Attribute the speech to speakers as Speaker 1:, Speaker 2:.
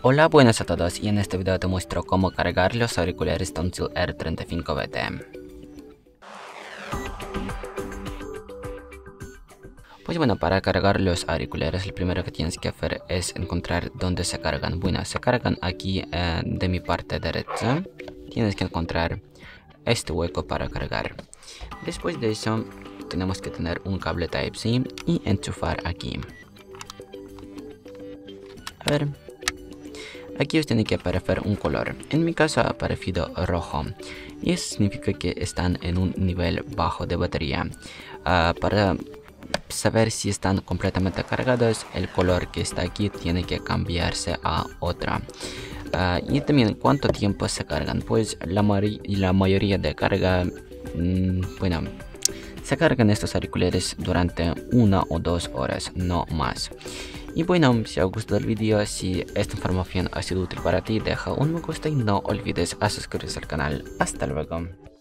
Speaker 1: Hola, buenas a todos, y en este video te muestro cómo cargar los auriculares Tonsil R35VT. Pues bueno, para cargar los auriculares lo primero que tienes que hacer es encontrar dónde se cargan. Bueno, se cargan aquí de mi parte derecha. Tienes que encontrar este hueco para cargar. Después de eso tenemos que tener un cable Type-C y enchufar aquí. A ver. Aquí os tiene que aparecer un color. En mi caso ha aparecido rojo. Y eso significa que están en un nivel bajo de batería. Para saber si están completamente cargados, el color que está aquí tiene que cambiarse a otra. Y también cuánto tiempo se cargan. Pues la mayoría de carga, bueno, se cargan estos auriculares durante 1 o 2 horas, no más. Y bueno, si os gustado el vídeo, si esta información ha sido útil para ti, deja un me gusta y no olvides a suscribirse al canal. Hasta luego.